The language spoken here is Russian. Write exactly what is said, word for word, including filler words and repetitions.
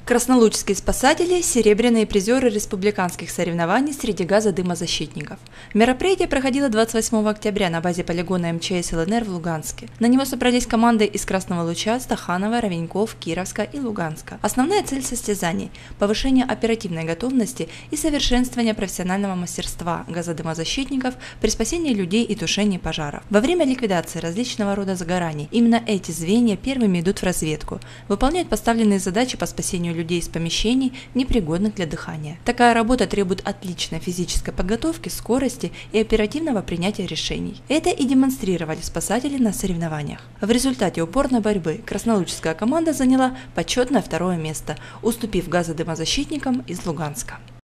Краснолучские спасатели – серебряные призеры республиканских соревнований среди газодымозащитников. Мероприятие проходило двадцать восьмого октября на базе полигона эм че эс эл эн эр в Луганске. На него собрались команды из Красного Луча, Стаханова, Ровеньков, Кировска и Луганска. Основная цель состязаний – повышение оперативной готовности и совершенствование профессионального мастерства газодымозащитников при спасении людей и тушении пожаров. Во время ликвидации различного рода загораний именно эти звенья первыми идут в разведку, выполняют поставленные задачи по спасению людей из помещений, непригодных для дыхания. Такая работа требует отличной физической подготовки, скорости и оперативного принятия решений. Это и демонстрировали спасатели на соревнованиях. В результате упорной борьбы краснолучская команда заняла почетное второе место, уступив газодымозащитникам из Луганска.